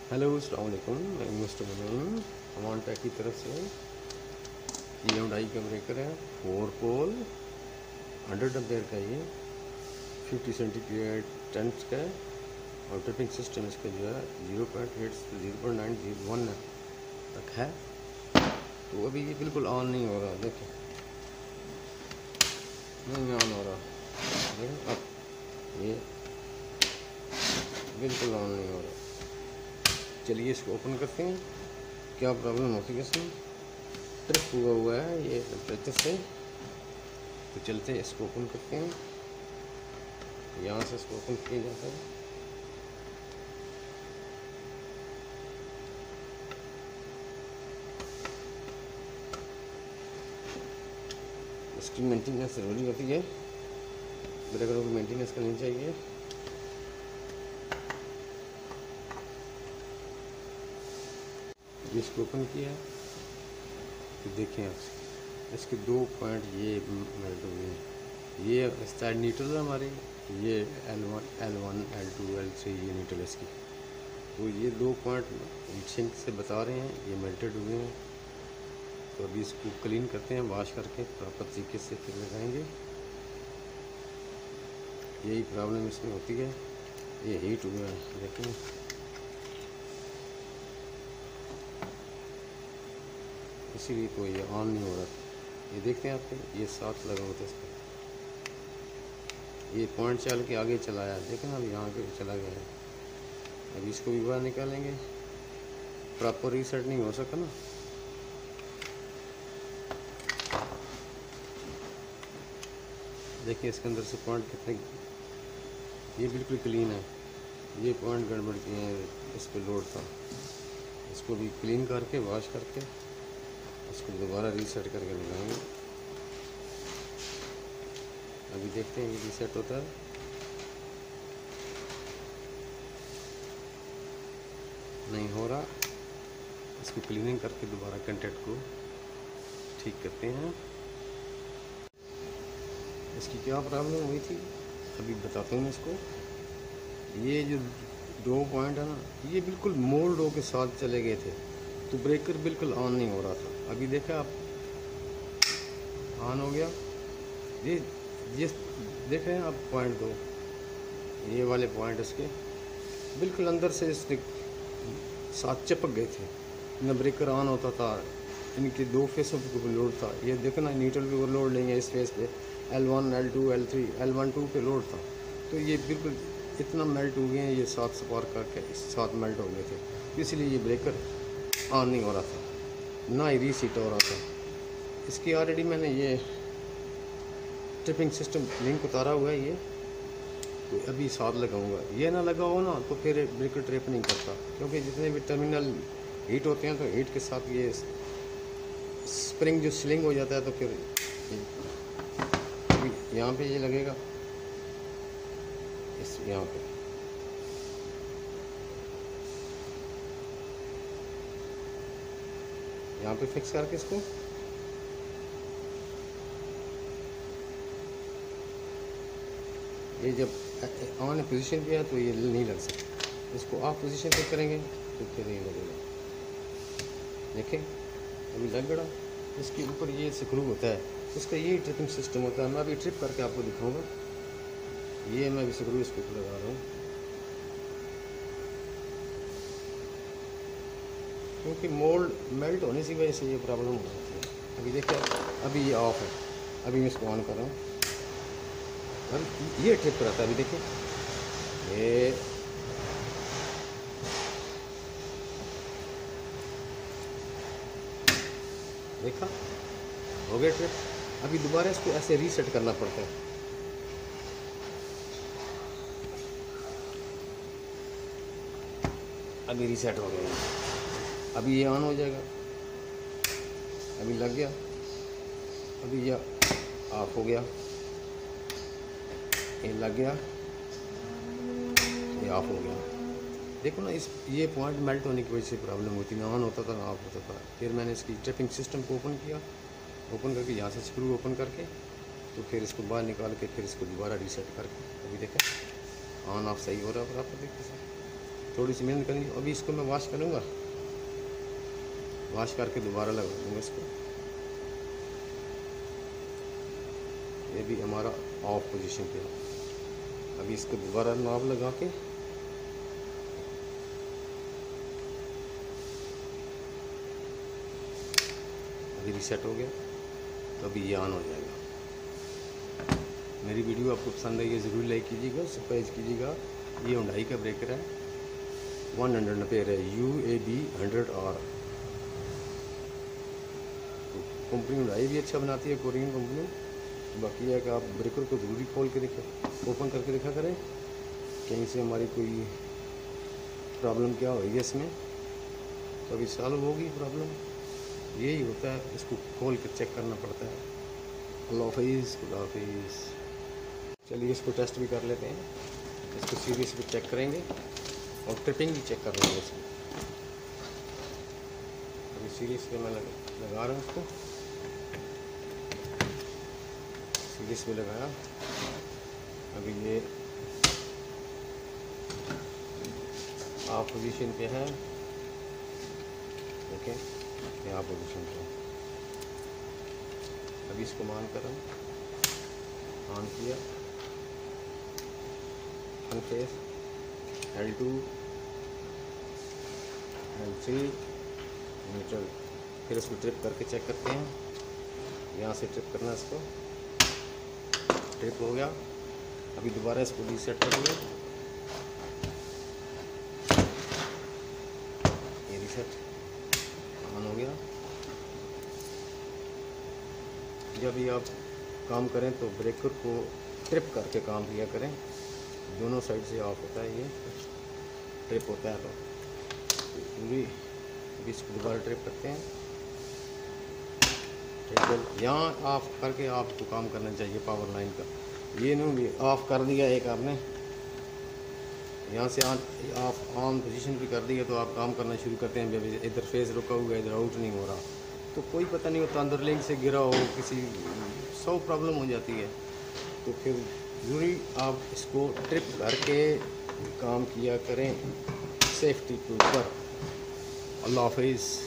Hello अस्सलाम वालेकुम, मैं मिस्टर मोमिन अमान टेक की तरफ से। ये हुंडई का ब्रेकर है, 4 पोल 100 एम्पेयर का। ये 50 सेंटीग्रेड टेंस का है और ट्रिपिंग सिस्टम इसका जो है 0.8 से 0.901 तक है। तो अभी ये बिल्कुल ऑन नहीं हो रहा, देखिए नहीं ऑन हो रहा, देखिए अब ये बिल्कुल ऑन नहीं हो रहा। चलिए इसको ओपन करते हैं, क्या प्रॉब्लम होती है इसमें। ट्रिप हुआ है ये टेम्परेचर से। तो चलते हैं इसको ओपन करते हैं, यहाँ से इसको ओपन किया जाता है। इसकी मेंटेनेंस ज़रूरी होती है, ब्रेकरों की मेंटेनेंस करनी चाहिए। इसको ओपन किया है तो देखें आप इसके 2 पॉइंट ये मेल्ट हुए हैं। ये साइड न्यूट्रल है हमारी, ये L1 L2 L3 ये न्यूट्रल इसकी। तो ये 2 पॉइंट हीटसिंक से बता रहे हैं ये मेल्टेड हुए हैं। तो अभी इसको क्लीन करते हैं, वॉश करके प्रॉपर तरीके से फिर लगाएंगे। यही प्रॉब्लम इसमें होती है, ये हीट हुए हैं देखें। इसीलिए तो ये ऑन नहीं हो रहा। ये देखते हैं आपके ये साथ लगा होता है इसका, ये पॉइंट चल के आगे चलाया, देखें ना अभी यहाँ पे चला गया है। अभी इसको भी बाहर निकालेंगे, प्रॉपर रीसेट नहीं हो सका ना। देखिए इसके अंदर से पॉइंट कितने, ये बिल्कुल क्लीन है। ये पॉइंट गड़बड़ किए हैं, इस पर लोड था। इसको भी क्लीन करके वॉश करके इसको दोबारा रीसेट करके लगाएंगे। अभी देखते हैं ये रीसेट होता है। नहीं हो रहा, इसको क्लीनिंग करके दोबारा कंटेंट को ठीक करते हैं। इसकी क्या प्रॉब्लम हुई थी अभी बताता हूँ इसको। ये जो 2 पॉइंट है ना, ये बिल्कुल मोल्ड हो के साथ चले गए थे, तो ब्रेकर बिल्कुल ऑन नहीं हो रहा था। अभी देखा आप ऑन हो गया। ये देख रहे हैं आप पॉइंट 2, ये वाले पॉइंट इसके बिल्कुल अंदर से इसके साथ चिपक गए थे। न ब्रेकर ऑन होता था, इनके 2 फेसों पे ऊपर लोड था। ये देखो ना न्यूट्रल के ऊपर लोड लेंगे, इस फेस पे L1 L2 L3 L12 पे लोड था। तो ये बिल्कुल इतना मेल्ट हो गए हैं, ये साथ स्पार्क करके साथ मेल्ट हो गए थे। इसलिए ये ब्रेकर ऑन नहीं हो रहा था, ना ही रीसीट हो रहा था। इसकी ऑलरेडी मैंने ये ट्रिपिंग सिस्टम लिंक उतारा हुआ है। ये तो अभी साथ लगाऊंगा, ये ना लगा हो ना तो फिर ब्रेकर ट्रिप नहीं करता, क्योंकि जितने भी टर्मिनल हीट होते हैं तो हीट के साथ ये स्प्रिंग जो स्लिंग हो जाता है। तो फिर अभी यहाँ पे ये लगेगा, इस यहाँ पे फिक्स करके इसको ये जब ऑन पोजीशन पे है तो ये नहीं लग सकता। इसको ऑफ पोजीशन पे करेंगे तो फिर नहीं लगेगा। देखें अभी लग गया। इसके ऊपर ये स्क्रू होता है, इसका ये ट्रिपिंग सिस्टम होता है। मैं अभी ट्रिप करके आपको दिखाऊंगा। ये मैं अभी स्क्रू इसके ऊपर लगा रहा हूँ, क्योंकि मोल्ड मेल्ट होने की वजह से ये प्रॉब्लम हो जाती है। अभी देखिए अभी ये ऑफ है, अभी मैं इसको ऑन कर रहा हूँ। अभी ये ट्रिप रहता है, अभी देखिए ये देखा हो गया ट्रिप। अभी दोबारा इसको ऐसे रीसेट करना पड़ता है। अभी रीसेट हो गया, अभी ये ऑन हो जाएगा। अभी लग गया, अभी ये ऑफ हो गया, ये लग गया, ये ऑफ हो गया। देखो ना इस ये पॉइंट मेल्ट होने की वजह से प्रॉब्लम होती, ना ऑन होता था ना ऑफ होता था। फिर मैंने इसकी ट्रिपिंग सिस्टम को ओपन किया, ओपन करके यहाँ से स्क्रू ओपन करके तो फिर इसको बाहर निकाल के फिर इसको दोबारा रीसेट करके अभी देखें ऑन ऑफ सही हो रहा है बराबर तरीके से। थोड़ी सी मेहनत करेंगे। अभी इसको मैं वॉश करूँगा, वॉश करके दोबारा लगा दूँगा इसको। ये भी हमारा ऑफ पोजीशन पे है। अभी इसको दोबारा नॉब लगा के अभी रीसेट हो गया, तो अभी ये ऑन हो जाएगा। मेरी वीडियो आपको पसंद आई है ज़रूर लाइक कीजिएगा, सब्सक्राइब कीजिएगा। ये हुंडई का ब्रेकर है, 100 एम्पेयर है, UAB 100R। कंपनी हुंडई भी अच्छा बनाती है, कोरियन कंपनी। बाकी है कि आप ब्रेकर को ज़रूरी खोल के देखें, ओपन करके देखा करें, कहीं से हमारी कोई प्रॉब्लम क्या होगी है इसमें, तो अभी सॉल्व होगी प्रॉब्लम। यही होता है, इसको खोल कर चेक करना पड़ता है। अल्लाह हाफिज़, खुदा हाफिज़। चलिए इसको टेस्ट भी कर लेते हैं। इसको सीरीज पे चेक करेंगे और ट्रिपिंग भी चेक कर लेंगे इसमें। अभी सीरीज पे मैं लगा रहा हूँ इसको, सीरीज पे लगाया। अभी ये ऑफ पोजीशन पे है, ओके, यहाँ पोजीशन पे। अभी इसको मान कर ऑन किया, front face, L2 L3 neutral. फिर इसको ट्रिप करके चेक करते हैं, यहाँ से ट्रिप करना, इसको ट्रिप हो गया। अभी दोबारा इसको रीसेट करेंगे, ये रीसेट ऑन हो गया। जब भी आप काम करें तो ब्रेकर को ट्रिप करके काम किया करें, दोनों साइड से ऑफ होता है, ये ट्रिप होता है तो पूरी। इसको दोबारा ट्रिप करते हैं, ट्रिप यहाँ ऑफ करके आपको काम करना चाहिए पावर लाइन का। ये नहीं ऑफ कर दिया एक आपने, यहाँ से ऑफ ऑन पोजीशन भी कर दिया, तो आप काम करना शुरू करते हैं। जब इधर फेस रुका हुआ है, इधर आउट नहीं हो रहा, तो कोई पता नहीं होता, अंदर लिंक से गिरा हो, किसी 100 प्रॉब्लम हो जाती है। तो फिर ज़रूरी आप इसको ट्रिप करके काम किया करें सेफ्टी के ऊपर। अल्लाह हाफिज़।